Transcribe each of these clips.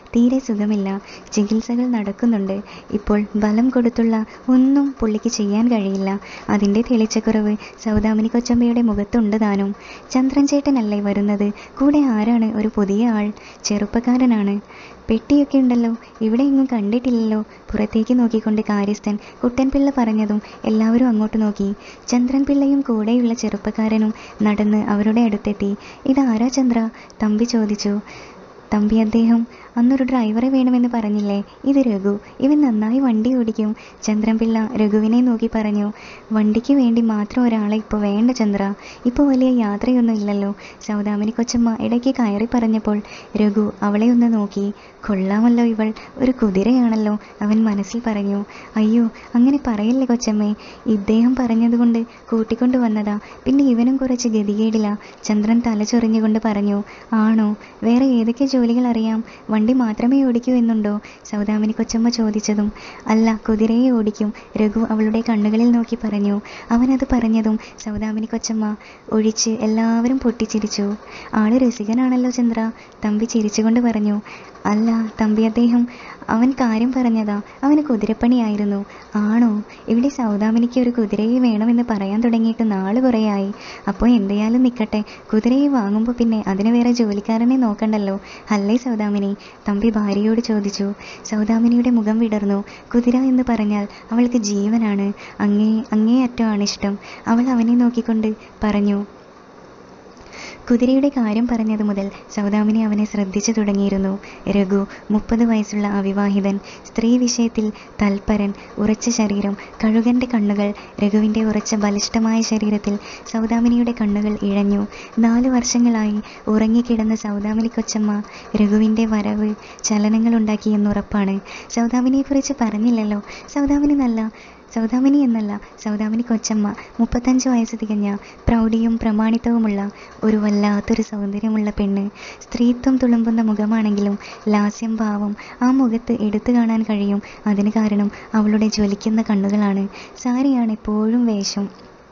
തീരെ സുഖമില്ല. ചികിത്സകൾ നടക്കുന്നുണ്ട്. ഇപ്പോൾ ബലം കൊടുത്തുള്ള ഒന്നും പുള്ളിക്ക് ചെയ്യാൻ കഴിയില്ല. അതിൻ്റെ തെളിച്ചക്കുറവ് സൗദാമിനി കൊച്ചമ്മയുടെ മുഖത്തുണ്ട് താനും. ചന്ദ്രൻ ചേട്ടനല്ലേ വരുന്നത്? കൂടെ ആരാണ്? ഒരു പുതിയ ആൾ. ചെറുപ്പക്കാരനാണ്. പെട്ടിയൊക്കെ ഉണ്ടല്ലോ, ഇവിടെ എങ്ങും കണ്ടിട്ടില്ലല്ലോ. പുറത്തേക്ക് നോക്കിക്കൊണ്ട് കാര്യസ്ഥൻ കുട്ടൻപിള്ള പറഞ്ഞതും എല്ലാവരും അങ്ങോട്ട് നോക്കി. ചന്ദ്രൻ പിള്ളയും കൂടെയുള്ള ചെറുപ്പക്കാരനും നടന്ന് അവരുടെ അടുത്തെത്തി. ഇതാരാ ചന്ദ്ര? തമ്പി ചോദിച്ചു. തമ്പി, അദ്ദേഹം അന്നൊരു ഡ്രൈവറെ വേണമെന്ന് പറഞ്ഞില്ലേ, ഇത് രഘു. ഇവൻ നന്നായി വണ്ടി ഓടിക്കും. ചന്ദ്രൻപിള്ള രഘുവിനെ നോക്കി പറഞ്ഞു. വണ്ടിക്ക് വേണ്ടി മാത്രം ഒരാളെ ഇപ്പോൾ വേണ്ട ചന്ദ്ര. ഇപ്പോൾ വലിയ യാത്രയൊന്നും ഇല്ലല്ലോ. സൗദാമിനി കൊച്ചമ്മ ഇടയ്ക്ക് കയറി പറഞ്ഞപ്പോൾ രഘു അവളെ ഒന്ന് നോക്കി. കൊള്ളാമല്ലോ ഇവൾ, ഒരു കുതിരയാണല്ലോ, അവൻ മനസ്സിൽ പറഞ്ഞു. അയ്യോ, അങ്ങനെ പറയല്ലേ കൊച്ചമ്മേ, ഇദ്ദേഹം പറഞ്ഞതുകൊണ്ട് കൂട്ടിക്കൊണ്ടു വന്നതാ. പിന്നെ ഇവനും കുറച്ച് ഗതികേടില്ല. ചന്ദ്രൻ തല ചൊറിഞ്ഞുകൊണ്ട് പറഞ്ഞു. ആണോ? വേറെ ഏതൊക്കെ ജോലികൾ അറിയാം? വണ്ടി മാത്രമേ ഓടിക്കൂ എന്നുണ്ടോ? സൗദാമിനി കൊച്ചമ്മ ചോദിച്ചതും അല്ല, കുതിരയെ ഓടിക്കും, രഘു അവളുടെ കണ്ണുകളിൽ നോക്കി പറഞ്ഞു. അവനത് പറഞ്ഞതും സൗദാമിനി കൊച്ചമ്മ ഒഴിച്ച് എല്ലാവരും പൊട്ടിച്ചിരിച്ചു. ആള് രസികനാണല്ലോ ചന്ദ്ര, തമ്പി ചിരിച്ചുകൊണ്ട് പറഞ്ഞു. അല്ല തമ്പി, അവൻ കാര്യം പറഞ്ഞതാ. അവന് കുതിരപ്പണിയായിരുന്നു. ആണോ? ഇവിടെ സൗദാമിനിക്ക് ഒരു കുതിരയെ വേണമെന്ന് പറയാൻ തുടങ്ങിയിട്ട് നാള് കുറേയായി. അപ്പോൾ എന്തായാലും നിൽക്കട്ടെ, കുതിരയെ വാങ്ങുമ്പോൾ പിന്നെ അതിന് വേറെ ജോലിക്കാരനെ നോക്കണ്ടല്ലോ, അല്ലേ സൗദാമിനി? തമ്പി ഭാര്യയോട് ചോദിച്ചു. സൗദാമിനിയുടെ മുഖം വിടർന്നു. കുതിര എന്ന് പറഞ്ഞാൽ അവൾക്ക് ജീവനാണ്. അങ്ങേയറ്റമാണ് ഇഷ്ടം. അവൾ അവനെ നോക്കിക്കൊണ്ട് പറഞ്ഞു. കുതിരയുടെ കാര്യം പറഞ്ഞതു മുതൽ സൗദാമിനി അവനെ ശ്രദ്ധിച്ചു തുടങ്ങിയിരുന്നു. രഘു 30 വയസ്സുള്ള അവിവാഹിതൻ, സ്ത്രീ വിഷയത്തിൽ തൽപരൻ, ഉറച്ച ശരീരം, കഴുകൻ്റെ കണ്ണുകൾ. രഘുവിൻ്റെ ഉറച്ച ബലിഷ്ഠമായ ശരീരത്തിൽ സൗദാമിനിയുടെ കണ്ണുകൾ ഇഴഞ്ഞു. 4 വർഷങ്ങളായി ഉറങ്ങിക്കിടന്ന സൗദാമിനി കൊച്ചമ്മ രഘുവിൻ്റെ വരവ് ചലനങ്ങളുണ്ടാക്കിയെന്നുറപ്പാണ്. സൗദാമിനിയെക്കുറിച്ച് പറഞ്ഞില്ലല്ലോ. സൗദാമിനി എന്നല്ല, സൗദാമിനി കൊച്ചമ്മ 35 വയസ്സ് തികഞ്ഞ പ്രൗഢിയും പ്രമാണിത്വവുമുള്ള ഒരു വല്ലാത്തൊരു സൗന്ദര്യമുള്ള പെണ്ണ്. സ്ത്രീത്വം തുളുമ്പുന്ന മുഖമാണെങ്കിലും ലാസ്യം ഭാവം ആ മുഖത്ത് എടുത്തു കാണാൻ കഴിയും. അതിന് കാരണം അവളുടെ ജ്വലിക്കുന്ന കണ്ണുകളാണ്. സാരിയാണ് എപ്പോഴും വേഷം.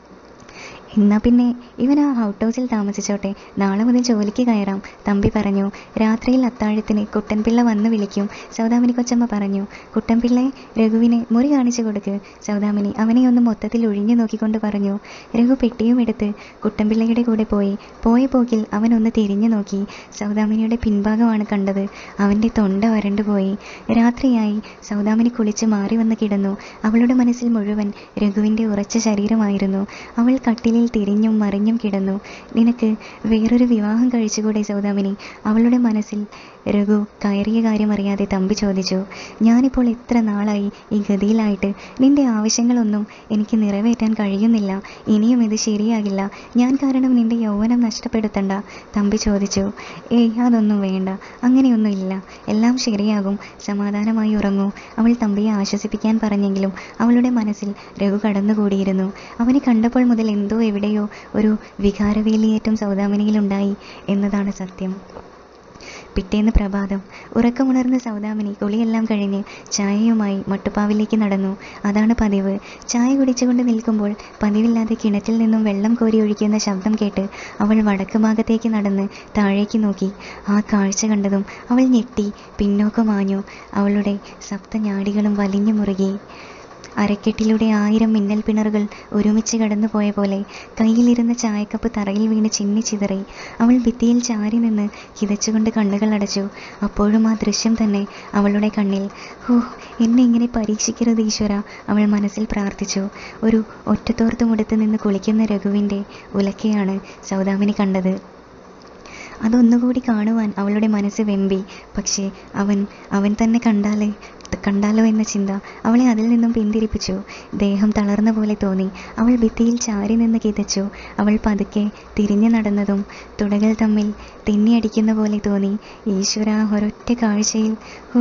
എന്നാ പിന്നെ ഇവൻ ആ ഔട്ട് ഹൗസിൽ താമസിച്ചോട്ടെ, നാളെ മുതൽ ജോലിക്ക് കയറാം, തമ്പി പറഞ്ഞു. രാത്രിയിൽ അത്താഴത്തിന് കുട്ടൻപിള്ള വന്ന് വിളിക്കും, സൗദാമിനി കൊച്ചമ്മ പറഞ്ഞു. കുട്ടൻപിള്ളെ, രഘുവിനെ മുറി കാണിച്ചു കൊടുക്ക്. സൗദാമിനി അവനെ ഒന്ന് മൊത്തത്തിൽ ഒഴിഞ്ഞു നോക്കിക്കൊണ്ട് പറഞ്ഞു. രഘു പെട്ടിയും എടുത്ത് കുട്ടൻപിള്ളയുടെ കൂടെ പോയി. പോയ പോക്കിൽ അവൻ ഒന്ന് തിരിഞ്ഞു നോക്കി. സൗദാമിനിയുടെ പിൻഭാഗമാണ് കണ്ടത്. അവൻ്റെ തൊണ്ട വരണ്ടുപോയി. രാത്രിയായി. സൗദാമിനി കുളിച്ച് മാറി വന്ന് കിടന്നു. അവളുടെ മനസ്സിൽ മുഴുവൻ രഘുവിൻ്റെ ഉറച്ച ശരീരമായിരുന്നു. അവൾ കട്ടിലിൽ തിരിഞ്ഞും മറിഞ്ഞും കിടന്നു. നിനക്ക് വേറൊരു വിവാഹം കഴിച്ചുകൂടെ സൗദാമിനി? അവളുടെ മനസ്സിൽ രഘു കയറിയ കാര്യം അറിയാതെ തമ്പി ചോദിച്ചു. ഞാനിപ്പോൾ എത്ര നാളായി ഈ ഗതിയിലായിട്ട്? നിന്റെ ആവശ്യങ്ങളൊന്നും എനിക്ക് നിറവേറ്റാൻ കഴിയുന്നില്ല. ഇനിയും ഇത് ശരിയാകില്ല. ഞാൻ കാരണം നിന്റെ യൗവനം നഷ്ടപ്പെടുത്തണ്ട, തമ്പി ചോദിച്ചു. ഏയ്, അതൊന്നും വേണ്ട, അങ്ങനെയൊന്നും ഇല്ല, എല്ലാം ശരിയാകും, സമാധാനമായി ഉറങ്ങൂ. അവൾ തമ്പിയെ ആശ്വസിപ്പിക്കാൻ പറഞ്ഞെങ്കിലും അവളുടെ മനസ്സിൽ രഘു കടന്നുകൂടിയിരുന്നു. അവനെ കണ്ടപ്പോൾ മുതൽ എന്തോ എവിടെയോ ഒരു വികാരവേലിയേറ്റം സൗദാമിനിയിലുണ്ടായി എന്നതാണ് സത്യം. പിറ്റേന്ന് പ്രഭാതം. ഉറക്കമുണർന്ന സൗദാമിനി കുളിയെല്ലാം കഴിഞ്ഞ് ചായയുമായി മട്ടുപ്പാവിലേക്ക് നടന്നു. അതാണ് പതിവ്. ചായ കുടിച്ചുകൊണ്ട് നിൽക്കുമ്പോൾ പതിവില്ലാതെ കിണറ്റിൽ നിന്നും വെള്ളം കോരി ഒഴിക്കുന്ന ശബ്ദം കേട്ട് അവൾ വടക്ക് ഭാഗത്തേക്ക് നടന്ന് താഴേക്ക് നോക്കി. ആ കാഴ്ച കണ്ടതും അവൾ ഞെട്ടി പിന്നോക്കം മാഞ്ഞു. അവളുടെ സപ്തനാഡികളും വലിഞ്ഞു മുറുകി. അരക്കെട്ടിലൂടെ 1000 മിന്നൽ പിണറുകൾ ഒരുമിച്ച് കടന്നു പോയ പോലെ കയ്യിലിരുന്ന ചായക്കപ്പ് തറയിൽ വീണ് ചിന്നിച്ചിതറി. അവൾ ഭിത്തിയിൽ ചാരി നിന്ന് കിതച്ചുകൊണ്ട് കണ്ണുകൾ അടച്ചു. അപ്പോഴും ആ ദൃശ്യം തന്നെ അവളുടെ കണ്ണിൽ. ഓ, എന്നെ ഇങ്ങനെ പരീക്ഷിക്കരുത് ഈശ്വര, അവൾ മനസ്സിൽ പ്രാർത്ഥിച്ചു. ഒരു ഒറ്റത്തോർത്തുമുടുത്ത് നിന്ന് കുളിക്കുന്ന രഘുവിൻ്റെ ഉലക്കയാണ് സൗദാമിനി കണ്ടത്. അതൊന്നുകൂടി കാണുവാൻ അവളുടെ മനസ്സ് വെമ്പി. പക്ഷേ അവൻ തന്നെ കണ്ടാലോ എന്ന ചിന്ത അവളെ അതിൽ നിന്നും പിന്തിരിപ്പിച്ചു. ദേഹം തളർന്ന പോലെ തോന്നി. അവൾ ഭിത്തിയിൽ ചാരി നിന്ന് കിതച്ചു. അവൾ പതുക്കെ തിരിഞ്ഞു നടന്നതും തുടകൾ തമ്മിൽ തെന്നിയടിക്കുന്ന പോലെ തോന്നി. ഈശ്വര, ഒരൊറ്റ കാഴ്ചയിൽ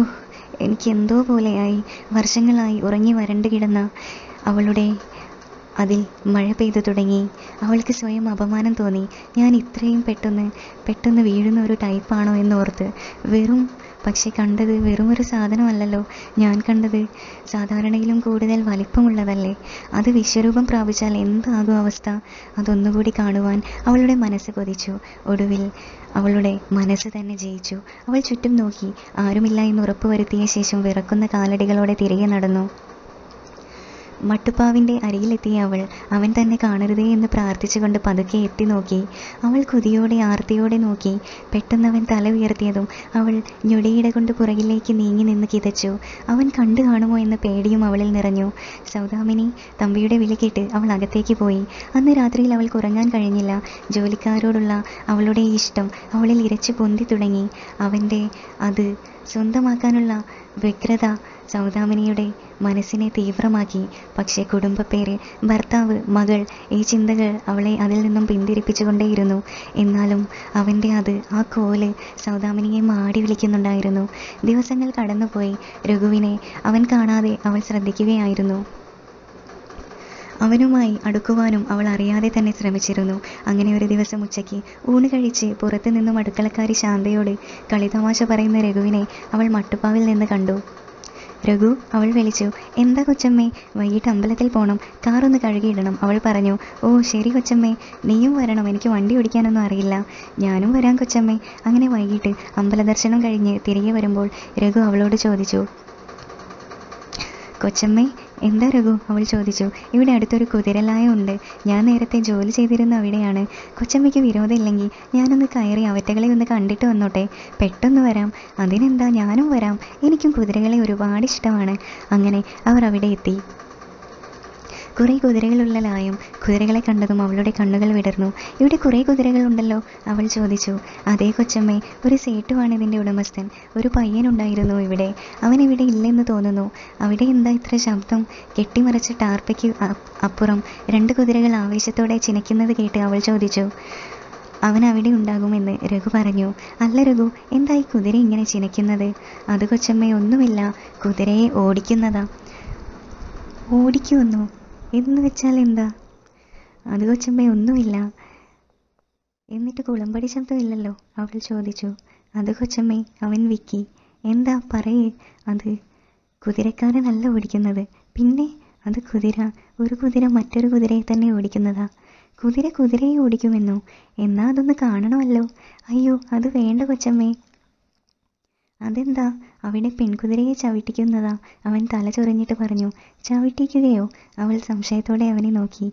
എനിക്ക് എന്തോ പോലെയായി. വർഷങ്ങളായി ഉറങ്ങി വരണ്ടു കിടന്ന അതിൽ മഴ പെയ്തു തുടങ്ങി. അവൾക്ക് സ്വയം അപമാനം തോന്നി. ഞാൻ ഇത്രയും പെട്ടെന്ന് വീഴുന്ന ഒരു ടൈപ്പാണോ എന്നോർത്ത്. പക്ഷെ കണ്ടത് വെറുമൊരു സാധനമല്ലല്ലോ. ഞാൻ കണ്ടത് സാധാരണയിലും കൂടുതൽ വലിപ്പമുള്ളതല്ലേ. അത് വിശ്വരൂപം പ്രാപിച്ചാൽ എന്താകും അവസ്ഥ? അതൊന്നുകൂടി കാണുവാൻ അവളുടെ മനസ്സ് കൊതിച്ചു. ഒടുവിൽ അവളുടെ മനസ്സ് തന്നെ ജയിച്ചു. അവൾ ചുറ്റും നോക്കി. ആരുമില്ല എന്ന് ഉറപ്പുവരുത്തിയ ശേഷം വിറക്കുന്ന കാലടികളോടെ തിരികെ നടന്നു. മട്ടുപ്പാവിൻ്റെ അരികിലെത്തിയ അവൻ തന്നെ കാണരുതേ എന്ന് പ്രാർത്ഥിച്ചുകൊണ്ട് പതുക്കെ എത്തി നോക്കി. അവൾ കൊതിയോടെ ആർത്തിയോടെ നോക്കി. പെട്ടെന്ന് അവൻ തല ഉയർത്തിയതും അവൾ ഞൊടിയിട കൊണ്ട് പുറകിലേക്ക് നീങ്ങി നിന്ന് കിതച്ചു. അവൻ കണ്ടു കാണുമോ എന്ന പേടിയും അവളിൽ നിറഞ്ഞു. സൗദാമിനി തമ്പിയുടെ വിളി കേട്ട് അവൾ അകത്തേക്ക് പോയി. അന്ന് രാത്രിയിൽ അവൾക്ക് ഉറങ്ങാൻ കഴിഞ്ഞില്ല. ജോലിക്കാരോടുള്ള അവളുടെ ഇഷ്ടം അവളിൽ ഇരച്ചു പൊന്തി തുടങ്ങി. അവൻ്റെ അത് സ്വന്തമാക്കാനുള്ള വ്യഗ്രത സൗദാമിനിയുടെ മനസ്സിനെ തീവ്രമാക്കി. പക്ഷേ കുടുംബപ്പേര്, ഭർത്താവ്, മകൾ, ഈ ചിന്തകൾ അവളെ അതിൽ നിന്നും പിന്തിരിപ്പിച്ചുകൊണ്ടേയിരുന്നു. എന്നാലും അവൻ്റെ ആ കോല് സൗദാമിനിയെ മാടി വിളിക്കുന്നുണ്ടായിരുന്നു. ദിവസങ്ങൾ കടന്നുപോയി. രഘുവിനെ അവൻ കാണാതെ അവൾ ശ്രദ്ധിക്കുകയായിരുന്നു. അവനുമായി അടുക്കുവാനും അവൾ അറിയാതെ തന്നെ ശ്രമിച്ചിരുന്നു. അങ്ങനെ ഒരു ദിവസം ഉച്ചയ്ക്ക് ഊണ് കഴിച്ച് പുറത്തു നിന്നും അടുക്കളക്കാരി ശാന്തയോട് കളിതമാശ പറയുന്ന രഘുവിനെ അവൾ മട്ടുപ്പാവിൽ നിന്ന് കണ്ടു. രഘു, അവൾ വിളിച്ചു. എന്താ കൊച്ചമ്മേ? വൈകിട്ട് അമ്പലത്തിൽ പോകണം, കാറൊന്ന് കഴുകിയിടണം. അവൾ പറഞ്ഞു. ഓ ശരി കൊച്ചമ്മേ, നീയും വരണം, എനിക്ക് വണ്ടി ഓടിക്കാനൊന്നും അറിയില്ല. ഞാനും വരാം കൊച്ചമ്മേ. അങ്ങനെ വൈകിട്ട് അമ്പലദർശനം കഴിഞ്ഞ് തിരികെ വരുമ്പോൾ രഘു അവളോട് ചോദിച്ചു. കൊച്ചമ്മേ, എന്താ രഘു? അവൾ ചോദിച്ചു. ഇവിടെ അടുത്തൊരു കുതിരലായം ഉണ്ട്. ഞാൻ നേരത്തെ ജോലി ചെയ്തിരുന്ന അവിടെയാണ്. കൊച്ചമ്മയ്ക്ക് വിരോധമില്ലെങ്കിൽ ഞാനൊന്ന് കയറി അവറ്റകളെ ഒന്ന് കണ്ടിട്ട് വന്നോട്ടെ. പെട്ടെന്ന് വരാം. അതിനെന്താ, ഞാനും വരാം. എനിക്കും കുതിരകളെ ഒരുപാട് ഇഷ്ടമാണ്. അങ്ങനെ അവർ അവിടെ എത്തി. കുറേ കുതിരകളുള്ള ലായം. കുതിരകളെ കണ്ടതും അവളുടെ കണ്ണുകൾ വിടർന്നു. ഇവിടെ കുറേ കുതിരകളുണ്ടല്ലോ, അവൾ ചോദിച്ചു. അതേ കൊച്ചമ്മേ, ഒരു സേട്ടുവാണ് ഇതിൻ്റെ ഉടമസ്ഥൻ. ഒരു പയ്യനുണ്ടായിരുന്നു ഇവിടെ. അവൻ ഇവിടെ ഇല്ലെന്ന് തോന്നുന്നു. അവിടെ എന്താ ഇത്ര ശബ്ദം? കെട്ടിമറിച്ച ടാർപ്പയ്ക്ക് അപ്പുറം 2 കുതിരകൾ ആവേശത്തോടെ ചിനയ്ക്കുന്നത് കേട്ട് അവൾ ചോദിച്ചു. അവൻ അവിടെ ഉണ്ടാകുമെന്ന് രഘു പറഞ്ഞു. അല്ല രഘു, എന്താ ഈ കുതിര ഇങ്ങനെ ചിനയ്ക്കുന്നത്? അത് കൊച്ചമ്മേ ഒന്നുമില്ല, കുതിരയെ ഓടിക്കുന്നതാ. ഓടിക്കുമെന്നോ? എന്ന് വെച്ചാൽ എന്താ? അത് കൊച്ചമ്മേ ഒന്നുമില്ല. എന്നിട്ട് കുളമ്പടി ശബ്ദമില്ലല്ലോ, അവൾ ചോദിച്ചു. അത് കൊച്ചമ്മേ, അവൻ വിക്കി. എന്താ പറയേ? അത് കുതിരക്കാരനല്ല ഓടിക്കുന്നത്. പിന്നെ അത് ഒരു കുതിര മറ്റൊരു കുതിരയെ തന്നെ ഓടിക്കുന്നതാ. കുതിരയെ ഓടിക്കുമെന്നോ? എന്നാ അതൊന്ന് കാണണമല്ലോ. അയ്യോ, അത് വേണ്ട കൊച്ചമ്മേ. അതെന്താ? അവിടെ പെൺകുതിരയെ ചവിട്ടിക്കുന്നതാ, അവൻ തല ചൊറിഞ്ഞിട്ട് പറഞ്ഞു. ചവിട്ടിക്കുകയോ? അവൾ സംശയത്തോടെ അവനെ നോക്കി.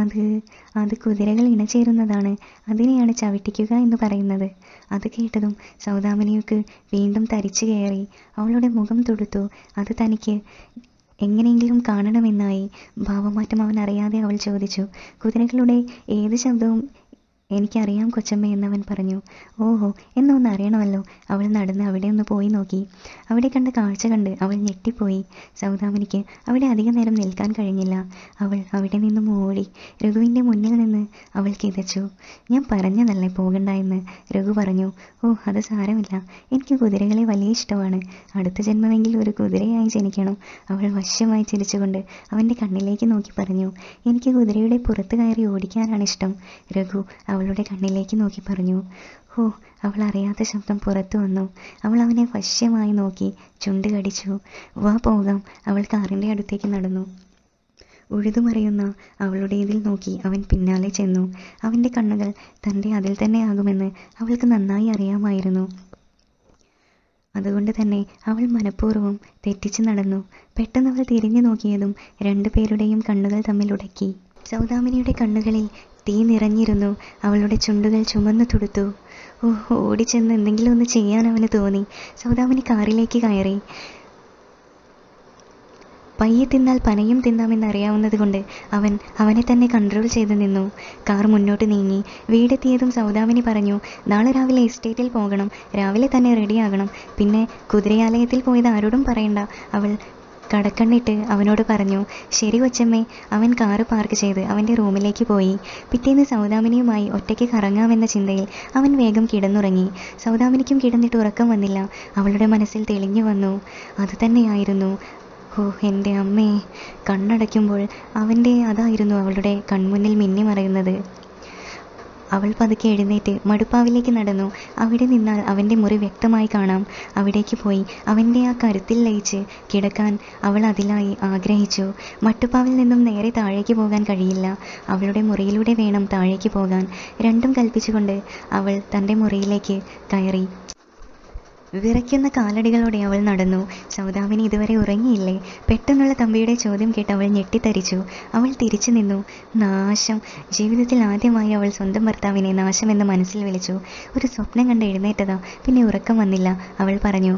അത് കുതിരകൾ ഇണചേരുന്നതാണ്, അതിനെയാണ് ചവിട്ടിക്കുക എന്ന് പറയുന്നത്. അത് കേട്ടതും സൗദാമിനിക്ക് വീണ്ടും തരിച്ചു കയറി. അവളുടെ മുഖം തുടുത്തു. അത് തനിക്ക് എങ്ങനെയെങ്കിലും കാണണമെന്നായി. ഭാവമാറ്റം അവൻ അറിയാതെ അവൾ ചോദിച്ചു. കുതിരകളുടെ ഏത് ശബ്ദവും എനിക്കറിയാം കൊച്ചമ്മ എന്നവൻ പറഞ്ഞു. ഓഹോ, എന്നൊന്ന് അറിയണമല്ലോ. അവൾ നടന്ന് അവിടെ ഒന്ന് പോയി നോക്കി. അവിടെ കണ്ട കാഴ്ച കണ്ട് അവൾ ഞെട്ടിപ്പോയി. സൗദാമിനിക്ക് അവിടെ അധിക നേരം നിൽക്കാൻ കഴിഞ്ഞില്ല. അവൾ അവിടെ നിന്നും ഓടി. രഘുവിൻ്റെ മുന്നിൽ നിന്ന് അവൾ കിതച്ചു. ഞാൻ പറഞ്ഞതല്ലേ പോകണ്ട എന്ന്, രഘു പറഞ്ഞു. ഓ, അത് സാരമില്ല, എനിക്ക് കുതിരകളെ വലിയ ഇഷ്ടമാണ്. അടുത്ത ജന്മമെങ്കിൽ ഒരു കുതിരയായി ജനിക്കണം. അവൾ വശ്യമായി ചിരിച്ചുകൊണ്ട് അവൻ്റെ കണ്ണിലേക്ക് നോക്കി പറഞ്ഞു. എനിക്ക് കുതിരയുടെ പുറത്ത് കയറി ഓടിക്കാനാണ് ഇഷ്ടം. രഘു അവളുടെ കണ്ണിലേക്ക് നോക്കി പറഞ്ഞു. ഓ, അവൾ അറിയാത്ത ശബ്ദം പുറത്തു വന്നു. അവൾ അവനെ വശ്യമായി നോക്കി. ചുണ്ട് കടിച്ചു. വാ പോകാം. അവൾ കാറിൻ്റെ അടുത്തേക്ക് നടന്നു. ഉഴുതുമറിയുന്ന അവളുടേതിൽ നോക്കി അവൻ പിന്നാലെ ചെന്നു. അവൻ്റെ കണ്ണുകൾ തൻ്റെ അതിൽ തന്നെ ആകുമെന്ന് അവൾക്ക് നന്നായി അറിയാമായിരുന്നു. അതുകൊണ്ട് തന്നെ അവൾ മനഃപൂർവ്വം തെറ്റിച്ച് നടന്നു. പെട്ടെന്ന് അവൾ തിരിഞ്ഞു നോക്കിയതും 2 പേരുടെയും കണ്ണുകൾ തമ്മിൽ ഉടക്കി. സൗദാമിനിയുടെ കണ്ണുകളിൽ തീ നിറഞ്ഞിരുന്നു. അവളുടെ ചുണ്ടുകൾ ചുമന്നു തുടുത്തു. ഓടിച്ചെന്ന് എന്തെങ്കിലും ഒന്ന് ചെയ്യാൻ അവന് തോന്നി. സൗദാമിനി കാറിലേക്ക് കയറി. പയ്യെ തിന്നാൽ പനയും തിന്നാമെന്നറിയാവുന്നത് കൊണ്ട് അവനെ തന്നെ കൺട്രോൾ ചെയ്ത് നിന്നു. കാർ മുന്നോട്ട് നീങ്ങി. വീടെത്തിയതും സൗദാമിനി പറഞ്ഞു. നാളെ രാവിലെ എസ്റ്റേറ്റിൽ പോകണം. രാവിലെ തന്നെ റെഡിയാകണം. പിന്നെ കുതിരയാലയത്തിൽ പോയത് ആരോടും പറയണ്ട, അവൾ കടക്കണ്ണിട്ട് അവനോട് പറഞ്ഞു. ശരി കൊച്ചമ്മേ. അവൻ കാറ് പാർക്ക് ചെയ്ത് അവൻ്റെ റൂമിലേക്ക് പോയി. പിറ്റേന്ന് സൗദാമിനിയുമായി ഒറ്റയ്ക്ക് കറങ്ങാമെന്ന ചിന്തയിൽ അവൻ വേഗം കിടന്നുറങ്ങി. സൗദാമിനിക്കും കിടന്നിട്ട് ഉറക്കം വന്നില്ല. അവളുടെ മനസ്സിൽ തെളിഞ്ഞു വന്നു. അതുതന്നെയായിരുന്നു ഓ എൻ്റെ അമ്മേ! കണ്ണടയ്ക്കുമ്പോൾ അതായിരുന്നു അവളുടെ കൺമുന്നിൽ മിന്നിമറയുന്നത്. അവൾ പതുക്കെ എഴുന്നേറ്റ് മടുപ്പാവിലേക്ക് നടന്നു. അവിടെ നിന്നാൽ അവൻ്റെ മുറി വ്യക്തമായി കാണാം. അവിടേക്ക് പോയി അവൻ്റെ ആ കരുത്തിൽ ലയിച്ച് കിടക്കാൻ അവൾ അതിലായി ആഗ്രഹിച്ചു. മട്ടുപ്പാവിൽ നിന്നും നേരെ താഴേക്ക് പോകാൻ കഴിയില്ല. അവളുടെ മുറിയിലൂടെ വേണം താഴേക്ക് പോകാൻ. രണ്ടും കൽപ്പിച്ചുകൊണ്ട് അവൾ തൻ്റെ മുറിയിലേക്ക് കയറി. വിറയ്ക്കുന്ന കാലടികളോടെ അവൾ നടന്നു. സൗദാമിനി ഇതുവരെ ഉറങ്ങിയില്ലേ? പെട്ടെന്നുള്ള തമ്പിയുടെ ചോദ്യം കേട്ട് അവൾ ഞെട്ടിത്തരിച്ചു. അവൾ തിരിച്ചു നിന്നു. നാശം! ജീവിതത്തിൽ ആദ്യമായി അവൾ സ്വന്തം ഭർത്താവിനെ നാശമെന്ന് മനസ്സിൽ വിളിച്ചു. ഒരു സ്വപ്നം കണ്ട് എഴുന്നേറ്റതാ, പിന്നെ ഉറക്കം വന്നില്ല. അവൾ പറഞ്ഞു,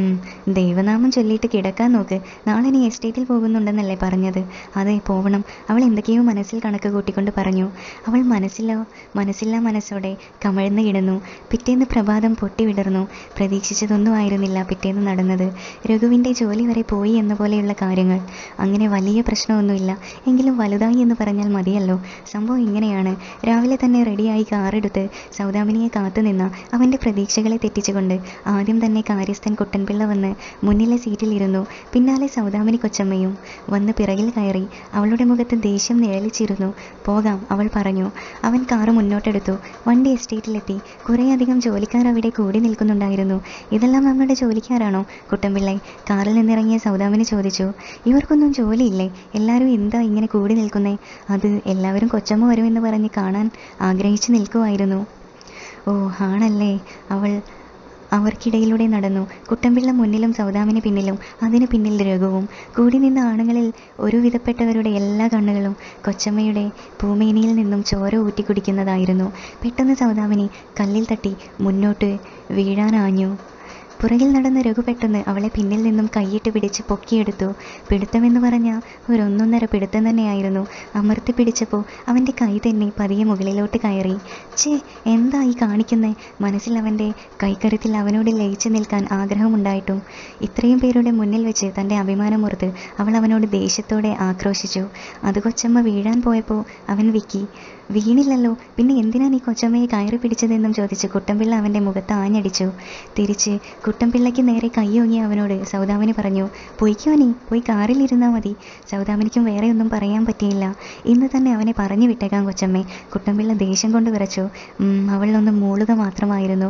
ദൈവനാമം ചൊല്ലിയിട്ട് കിടക്കാൻ നോക്ക്. നാളെ നീ എസ്റ്റേറ്റിൽ പോകുന്നുണ്ടെന്നല്ലേ പറഞ്ഞത്? അതെ, പോവണം. അവൾ എന്തൊക്കെയോ മനസ്സിൽ കണക്ക് കൂട്ടിക്കൊണ്ട് പറഞ്ഞു. അവൾ മനസ്സില്ലാ മനസ്സോടെ കമഴ്ന്നു കിടന്നു. പിറ്റേന്ന് പ്രഭാതം പൊട്ടിവിടർന്നു. പ്രതീക്ഷിച്ചതൊന്നും ആയിരുന്നില്ല പിറ്റേന്ന് നടന്നത്. രഘുവിൻ്റെ ജോലി വരെ പോയി എന്ന പോലെയുള്ള കാര്യങ്ങൾ. അങ്ങനെ വലിയ പ്രശ്നമൊന്നുമില്ല, എങ്കിലും വലുതായി എന്ന് പറഞ്ഞാൽ മതിയല്ലോ. സംഭവം ഇങ്ങനെയാണ്. രാവിലെ തന്നെ റെഡിയായി കാറെടുത്ത് സൗദാമിനിയെ കാത്തുനിന്ന അവൻ്റെ പ്രതീക്ഷകളെ തെറ്റിച്ചുകൊണ്ട് ആദ്യം തന്നെ കാര്യസ്ഥൻ കുട്ടൻപിള്ള വന്ന് മുന്നിലെ സീറ്റിലിരുന്നു. പിന്നാലെ സൗദാമിനി കൊച്ചമ്മയും വന്ന് പിറകിൽ കയറി. അവളുടെ മുഖത്ത് ദേഷ്യം നിഴലിച്ചിരുന്നു. പോകാം, അവൾ പറഞ്ഞു. അവൻ കാറ് മുന്നോട്ടെടുത്തു. വണ്ടി എസ്റ്റേറ്റിലെത്തി. കുറേയധികം ജോലിക്കാർ അവിടെ കൂടി നിൽക്കുന്നുണ്ടായിരുന്നു. ഇതെല്ലാം നമ്മുടെ ജോലിക്കാരാണോ? കുട്ടൻപിള്ളை കാറിൽ നിന്നിറങ്ങിയ സൗദാമിനി ചോദിച്ചു. ഇവർക്കൊന്നും ജോലിയില്ലേ? എല്ലാവരും എന്താ ഇങ്ങനെ കൂടി നിൽക്കുന്നേ? അത് എല്ലാവരും കൊച്ചമ്മ വരുമെന്ന് പറഞ്ഞ് കാണാൻ ആഗ്രഹിച്ചു നിൽക്കുമായിരുന്നു. ഓ ആണല്ലേ? അവൾ അവർക്കിടയിലൂടെ നടന്നു. കുട്ടൻപിള്ള മുന്നിലും സൗദാമിനി പിന്നിലും. അതിന് പിന്നിൽ രഘുവും. കൂടി നിന്ന ആണുങ്ങളിൽ ഒരുവിധപ്പെട്ടവരുടെ എല്ലാ കണ്ണുകളും കൊച്ചമ്മയുടെ പൂമേനിയിൽ നിന്നും ചോര ഊറ്റിക്കുടിക്കുന്നതായിരുന്നു. പെട്ടെന്ന് സൗദാമിനി കല്ലിൽ തട്ടി മുന്നോട്ട് വീഴാനാഞ്ഞു. പുറകിൽ നടന്ന രഘു പെട്ടെന്ന് അവളെ പിന്നിൽ നിന്നും കൈയിട്ട് പിടിച്ച് പൊക്കിയെടുത്തു. പിടുത്തമെന്ന് പറഞ്ഞാൽ ഒരൊന്നൊന്നര പിടുത്തം തന്നെയായിരുന്നു. അമർത്തി പിടിച്ചപ്പോൾ അവൻ്റെ കൈ തന്നെ പതിയെ മുകളിലോട്ട് കയറി. ഛേ, എന്താ ഈ കാണിക്കുന്നേ? മനസ്സിൽ അവൻ്റെ കൈക്കരുത്തിൽ അവനോട് ലയിച്ചു നിൽക്കാൻ ആഗ്രഹമുണ്ടായിട്ടും ഇത്രയും പേരുടെ മുന്നിൽ വെച്ച് തൻ്റെ അഭിമാനമുറുത്ത് അവൾ അവനോട് ദേഷ്യത്തോടെ ആക്രോശിച്ചു. അത് കൊച്ചമ്മ വീഴാൻ പോയപ്പോൾ അവൻ വിക്കി. വീണില്ലല്ലോ, പിന്നെ എന്തിനാ നീ കൊച്ചമ്മയെ കയറി പിടിച്ചതെന്നും ചോദിച്ച് കുട്ടൻപിള്ള അവൻ്റെ മുഖത്ത് ആഞ്ഞടിച്ചു. തിരിച്ച് കുട്ടൻപിള്ളയ്ക്ക് നേരെ കൈയോങ്ങി അവനോട് സൗദാമിനി പറഞ്ഞു, പൊയ്ക്കോ, നീ പോയി കാറിലിരുന്നാൽ മതി. സൗദാമിനിക്കും വേറെ ഒന്നും പറയാൻ പറ്റിയില്ല. ഇന്ന് തന്നെ അവനെ പറഞ്ഞു വിട്ടേക്കാം കൊച്ചമ്മേ. കുട്ടൻപിള്ള ദേഷ്യം കൊണ്ട് വിറച്ചു. അവളൊന്ന് മൂളുക മാത്രമായിരുന്നു.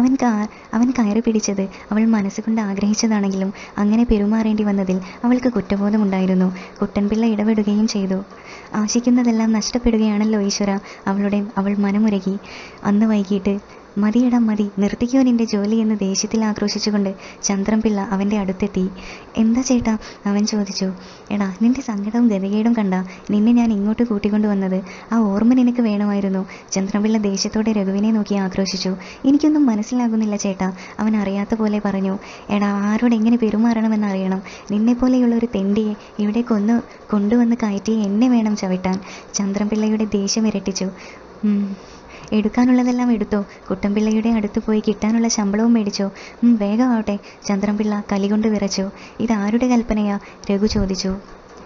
അവൻ കയറി പിടിച്ചത് അവൾ മനസ്സുകൊണ്ട് ആഗ്രഹിച്ചതാണെങ്കിലും അങ്ങനെ പെരുമാറേണ്ടി വന്നതിൽ അവൾക്ക് കുറ്റബോധമുണ്ടായിരുന്നു. കുട്ടൻപിള്ള ഇടപെടുകയും ചെയ്തു. ആശിക്കുന്നതെല്ലാം നഷ്ടപ്പെടുകയാണല്ലോ ഈശ്വര. അവൾ മനമുരുകി. അന്ന് വൈകിട്ട് മതിയടാ മതി, നിർത്തിക്കോ നിന്റെ ജോലി എന്ന് ദേഷ്യത്തിൽ ആക്രോശിച്ചുകൊണ്ട് ചന്ദ്രൻപിള്ള അവൻ്റെ അടുത്തെത്തി. എന്താ ചേട്ടാ? അവൻ ചോദിച്ചു. എടാ, നിന്റെ സങ്കടവും ഗതികേടും കണ്ട നിന്നെ ഞാൻ ഇങ്ങോട്ട് കൂട്ടിക്കൊണ്ടുവന്നത്. ആ ഓർമ്മ നിനക്ക് വേണമായിരുന്നു. ചന്ദ്രൻപിള്ള ദേഷ്യത്തോടെ രഘുവിനെ നോക്കി ആക്രോശിച്ചു. എനിക്കൊന്നും മനസ്സിലാകുന്നില്ല ചേട്ടാ, അവൻ അറിയാത്ത പോലെ പറഞ്ഞു. എടാ, ആരോട് എങ്ങനെ പെരുമാറണമെന്ന് അറിയണം. നിന്നെപ്പോലെയുള്ള ഒരു തെണ്ടിയെ ഇവിടെ കൊണ്ടുവന്ന് കയറ്റി എന്നെ വേണം ചവിട്ടാൻ. ചന്ദ്രൻപിള്ളയുടെ ദേഷ്യം ഇരട്ടിച്ചു. എടുക്കാനുള്ളതെല്ലാം എടുത്തോ? കുട്ടൻപിള്ളയുടെ അടുത്ത് പോയി കിട്ടാനുള്ള ശമ്പളവും മേടിച്ചോ? വേഗമാവട്ടെ. ചന്ദ്രൻപിള്ള കലികൊണ്ട് വിറച്ചു. ഇതാരുടെ കൽപ്പനയാ? രഘു ചോദിച്ചു.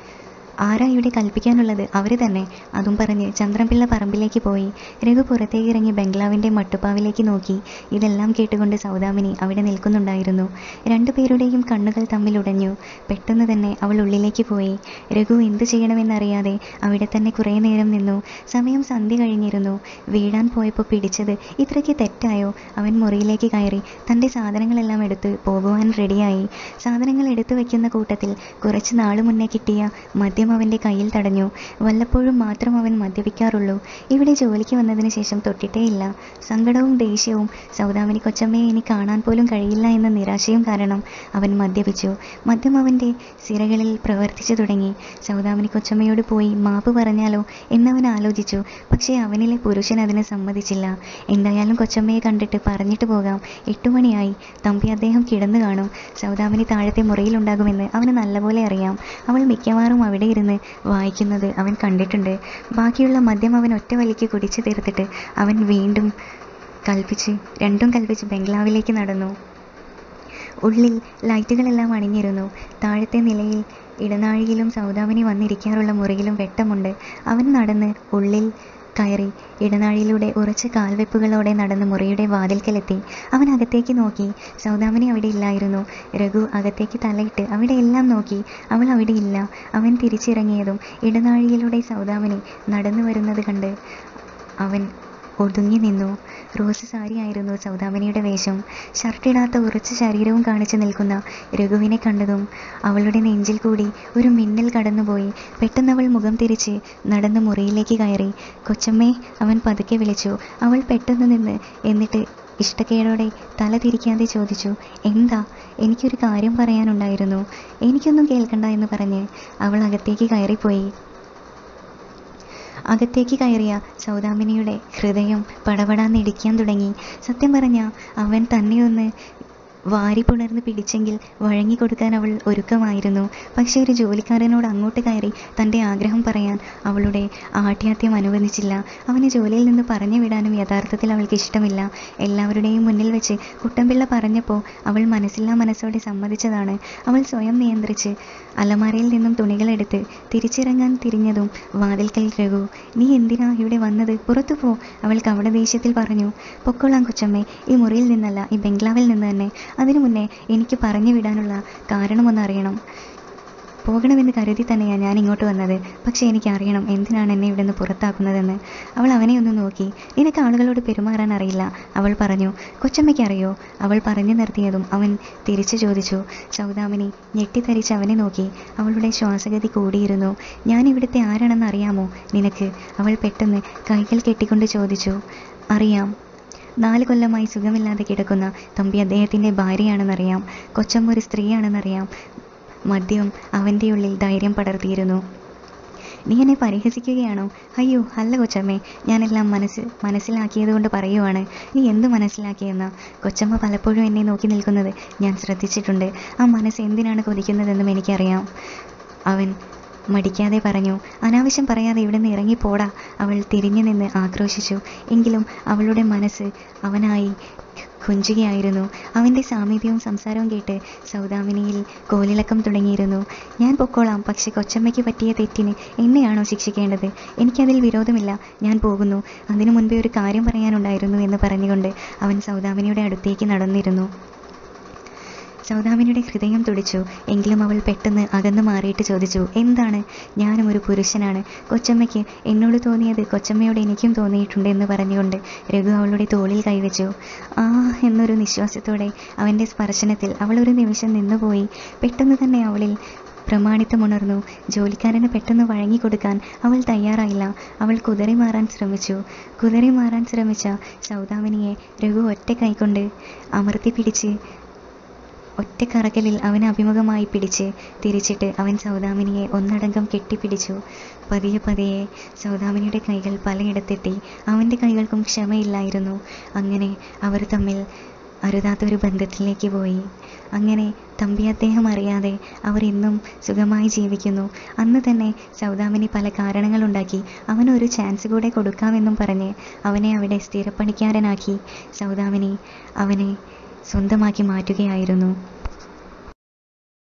ആരാ ഇവിടെ കൽപ്പിക്കാനുള്ളത്? അവർ തന്നെ. അതും പറഞ്ഞ് ചന്ദ്രൻപിള്ള പറമ്പിലേക്ക് പോയി. രഘു പുറത്തേക്ക് ഇറങ്ങി ബംഗ്ലാവിൻ്റെ മട്ടുപ്പാവിലേക്ക് നോക്കി. ഇതെല്ലാം കേട്ടുകൊണ്ട് സൗദാമിനി അവിടെ നിൽക്കുന്നുണ്ടായിരുന്നു. രണ്ടുപേരുടെയും കണ്ണുകൾ തമ്മിലുടഞ്ഞു. പെട്ടെന്ന് തന്നെ അവൾ ഉള്ളിലേക്ക് പോയി. രഘു എന്തു ചെയ്യണമെന്നറിയാതെ അവിടെ തന്നെ കുറേ നേരം നിന്നു. സമയം സന്ധ്യ കഴിഞ്ഞിരുന്നു. വീഴാൻ പോയപ്പോൾ പിടിച്ചത് ഇത്രയ്ക്ക് തെറ്റായോ? അവൻ മുറിയിലേക്ക് കയറി തൻ്റെ സാധനങ്ങളെല്ലാം എടുത്ത് പോകുവാൻ റെഡിയായി. സാധനങ്ങൾ എടുത്തു വയ്ക്കുന്ന കൂട്ടത്തിൽ കുറച്ച് നാളു മുന്നേ കിട്ടിയ മദ്യം അവൻ്റെ കയ്യിൽ തടഞ്ഞു. വല്ലപ്പോഴും മാത്രം അവൻ മദ്യപിക്കാറുള്ളൂ. ഇവിടെ ജോലിക്ക് വന്നതിന് ശേഷം തൊട്ടിട്ടേയില്ല. സങ്കടവും ദേഷ്യവും സൗദാമിനി കൊച്ചമ്മയെ ഇനി കാണാൻ പോലും കഴിയില്ല എന്ന നിരാശയും കാരണം അവൻ മദ്യപിച്ചു. മദ്യം അവൻ്റെ സിരകളിൽ പ്രവർത്തിച്ചു തുടങ്ങി. സൗദാമിനി കൊച്ചമ്മയോട് പോയി മാപ്പ് പറഞ്ഞാലോ എന്നവൻ ആലോചിച്ചു. പക്ഷേ അവനിലെ പുരുഷൻ അതിന് സമ്മതിച്ചില്ല. എന്തായാലും കൊച്ചമ്മയെ കണ്ടിട്ട് പറഞ്ഞിട്ട് പോകാം. 8 മണിയായി. തമ്പി അദ്ദേഹം കിടന്നു കാണും. സൗദാമിനി താഴത്തെ മുറിയിലുണ്ടാകുമെന്ന് അവന് നല്ലപോലെ അറിയാം. അവൾ മിക്കവാറും അവിടെ ഇരുന്ന് വായിക്കുന്നത് അവൻ കണ്ടിട്ടുണ്ട്. ബാക്കിയുള്ള മദ്യം അവൻ ഒറ്റ വലിക്ക് കുടിച്ചു തീർത്തിട്ട് അവൻ വീണ്ടും രണ്ടും കൽപ്പിച്ച് ബംഗ്ലാവിലേക്ക് നടന്നു. ഉള്ളിൽ ലൈറ്റുകളെല്ലാം അണിഞ്ഞിരുന്നു. താഴത്തെ നിലയിൽ ഇടനാഴിയിലും സൗദാമിനി വന്നിരിക്കാറുള്ള മുറിയിലും വെട്ടമുണ്ട്. അവൻ നടന്ന് ഉള്ളിൽ കയറി ഇടനാഴിയിലൂടെ ഉറച്ച കാൽവെപ്പുകളോടെ നടന്ന് മുറിയുടെ വാതിൽക്കലെത്തി. അവൻ അകത്തേക്ക് നോക്കി. സൗദാമിനി അവിടെ ഇല്ലായിരുന്നു. രഘു അകത്തേക്ക് തലയിട്ട് അവിടെയെല്ലാം നോക്കി. അവൾ അവിടെ ഇല്ല. അവൻ തിരിച്ചിറങ്ങിയതും ഇടനാഴിയിലൂടെ സൗദാമിനി നടന്നു വരുന്നത് കണ്ട് അവൻ ഒതുങ്ങി നിന്നു. റോസ് സാരിയായിരുന്നു സൗദാമിനിയുടെ വേഷം. ഷർട്ടിടാത്ത ഉറച്ച ശരീരവും കാണിച്ചു നിൽക്കുന്ന രഘുവിനെ കണ്ടതും അവളുടെ നെഞ്ചിൽ കൂടി ഒരു മിന്നൽ കടന്നുപോയി. പെട്ടെന്നവൾ മുഖം തിരിച്ച് നടന്ന് മുറിയിലേക്ക് കയറി. കൊച്ചമ്മേ, അവൻ പതുക്കെ വിളിച്ചു. അവൾ പെട്ടെന്ന് നിന്ന് എന്നിട്ട് ഇഷ്ടക്കേടോടെ തല തിരിക്കാതെ ചോദിച്ചു, എന്താ? എനിക്കൊരു കാര്യം പറയാനുണ്ടായിരുന്നു. എനിക്കൊന്നും കേൾക്കണ്ട എന്ന് പറഞ്ഞ് അവൾ അകത്തേക്ക് കയറിപ്പോയി. അകത്തേക്ക് കയറിയ സൗദാമിനിയുടെ ഹൃദയം പടപടാന്നിടിക്കാൻ തുടങ്ങി. സത്യം പറഞ്ഞാൽ അവൻ തന്നെ ഒന്ന് വാരി പുണർന്ന് പിടിച്ചെങ്കിൽ വഴങ്ങിക്കൊടുക്കാൻ അവൾ ഒരുക്കമായിരുന്നു. പക്ഷേ ഒരു ജോലിക്കാരനോട് അങ്ങോട്ട് കയറി തൻ്റെ ആഗ്രഹം പറയാൻ അവളുടെ ആഠ്യാത്യം അനുവദിച്ചില്ല. അവനെ ജോലിയിൽ നിന്ന് പറഞ്ഞു വിടാനും യഥാർത്ഥത്തിൽ അവൾക്ക് ഇഷ്ടമില്ല. എല്ലാവരുടെയും മുന്നിൽ വെച്ച് കുട്ടൻപിള്ള പറഞ്ഞപ്പോൾ അവൾ മനസ്സില്ലാ മനസ്സോടെ സമ്മതിച്ചതാണ്. അവൾ സ്വയം നിയന്ത്രിച്ച് അലമാരയിൽ നിന്നും തുണികളെടുത്ത് തിരിച്ചിറങ്ങാൻ തിരിഞ്ഞതും വാതിൽക്കൽ രഘു. നീ എന്തിനാ ഇവിടെ വന്നത്? പുറത്തു പോ, അവൾ കവട ദേഷ്യത്തിൽ പറഞ്ഞു. പൊക്കോളാം കൊച്ചമ്മേ, ഈ മുറിയിൽ നിന്നല്ല, ഈ ബംഗ്ലാവിൽ നിന്ന് തന്നെ. അതിനു മുന്നേ എനിക്ക് പറഞ്ഞു വിടാനുള്ള കാരണമൊന്നറിയണം. പോകണമെന്ന് കരുതി തന്നെയാണ് ഞാൻ ഇങ്ങോട്ട് വന്നത്. പക്ഷേ എനിക്കറിയണം എന്തിനാണ് എന്നെ ഇവിടെ നിന്ന് പുറത്താക്കുന്നതെന്ന്. അവൾ അവനെ ഒന്ന് നോക്കി. നിനക്ക് ആളുകളോട് പെരുമാറാൻ അറിയില്ല, അവൾ പറഞ്ഞു. കൊച്ചമ്മയ്ക്ക് അറിയോ? അവൾ പറഞ്ഞു നിർത്തിയതും അവൻ തിരിച്ചു ചോദിച്ചു. സൗദാമിനി ഞെട്ടിത്തരിച്ച് അവനെ നോക്കി. അവളുടെ ശ്വാസഗതി കൂടിയിരുന്നു. ഞാൻ ഇവിടുത്തെ ആരാണെന്ന് അറിയാമോ നിനക്ക്? അവൾ പെട്ടെന്ന് കൈകൾ കെട്ടിക്കൊണ്ട് ചോദിച്ചു. അറിയാം. 4 കൊല്ലമായി സുഖമില്ലാതെ കിടക്കുന്ന തമ്പി അദ്ദേഹത്തിൻ്റെ ഭാര്യയാണെന്നറിയാം. കൊച്ചമ്മ ഒരു സ്ത്രീയാണെന്നറിയാം. മദ്യം അവൻ്റെ ഉള്ളിൽ ധൈര്യം പടർത്തിയിരുന്നു. നീ എന്നെ പരിഹസിക്കുകയാണോ? അയ്യോ അല്ല കൊച്ചമ്മേ, ഞാനെല്ലാം മനസ്സിലാക്കിയത് കൊണ്ട് പറയുവാണ്. നീ എന്ത് മനസ്സിലാക്കിയെന്നാ? കൊച്ചമ്മ പലപ്പോഴും എന്നെ നോക്കി നിൽക്കുന്നത് ഞാൻ ശ്രദ്ധിച്ചിട്ടുണ്ട്. ആ മനസ്സ് എന്തിനാണ് കൊതിക്കുന്നതെന്നും എനിക്കറിയാം, അവൻ മടിക്കാതെ പറഞ്ഞു. അനാവശ്യം പറയാതെ ഇവിടെ നിന്ന് ഇറങ്ങിപ്പോടാ, അവൾ തിരിഞ്ഞു നിന്ന് ആക്രോശിച്ചു. എങ്കിലും അവളുടെ മനസ്സ് അവനായി കൊഞ്ചുകയായിരുന്നു. അവൻ്റെ സാമീപ്യവും സംസാരവും കേട്ട് സൗദാമിനിയിൽ കോലിളക്കം തുടങ്ങിയിരുന്നു. ഞാൻ പൊക്കോളാം, പക്ഷെ കൊച്ചമ്മയ്ക്ക് പറ്റിയ തെറ്റിന് എന്നെയാണോ ശിക്ഷിക്കേണ്ടത്? എനിക്കതിൽ വിരോധമില്ല, ഞാൻ പോകുന്നു. അതിനു മുൻപേ ഒരു കാര്യം പറയാനുണ്ടായിരുന്നു എന്ന് പറഞ്ഞുകൊണ്ട് അവൻ സൗദാമിനിയുടെ അടുത്തേക്ക് നടന്നിരുന്നു. സൗദാമിനിയുടെ ഹൃദയം തുടിച്ചു. എങ്കിലും അവൾ പെട്ടെന്ന് അകന്നു മാറിയിട്ട് ചോദിച്ചു, എന്താണ്? ഞാനും ഒരു പുരുഷനാണ്. കൊച്ചമ്മയ്ക്ക് എന്നോട് തോന്നിയത് കൊച്ചമ്മയോട് എനിക്കും തോന്നിയിട്ടുണ്ട് എന്ന് പറഞ്ഞുകൊണ്ട് രഘു അവളുടെ തോളിൽ കൈവച്ചു. ആ എന്നൊരു നിശ്വാസത്തോടെ അവൻ്റെ സ്പർശനത്തിൽ അവൾ ഒരു നിമിഷം നിന്നുപോയി. പെട്ടെന്ന് തന്നെ അവളിൽ പ്രമാണിത്തമുണർന്നു. ജോലിക്കാരന് പെട്ടെന്ന് വഴങ്ങിക്കൊടുക്കാൻ അവൾ തയ്യാറായില്ല. അവൾ കുതറി മാറാൻ ശ്രമിച്ച സൗദാമിനിയെ രഘു ഒറ്റ കൈകൊണ്ട് അമർത്തി പിടിച്ച് ഒറ്റക്കറക്കലിൽ അവന് അഭിമുഖമായി പിടിച്ച് തിരിച്ചിട്ട് അവൻ സൗദാമിനിയെ ഒന്നടങ്കം കെട്ടിപ്പിടിച്ചു. പതിയെ സൗദാമിനിയുടെ കൈകൾ പലയിടത്തെത്തി. അവൻ്റെ കൈകൾക്കും ക്ഷമയില്ലായിരുന്നു. അങ്ങനെ അവർ തമ്മിൽ അരുതാത്തൊരു ബന്ധത്തിലേക്ക് പോയി. അങ്ങനെ തമ്പി അദ്ദേഹം അറിയാതെ അവർ ഇന്നും സുഖമായി ജീവിക്കുന്നു. അന്ന് തന്നെ സൗദാമിനി പല കാരണങ്ങളുണ്ടാക്കി അവനൊരു ചാൻസ് കൂടെ കൊടുക്കാമെന്നും പറഞ്ഞ് അവനെ അവിടെ സ്ഥിരപ്പണിക്കാരനാക്കി. സൗദാമിനി അവനെ സ്വന്തമാക്കി മാറ്റുകയായിരുന്നു.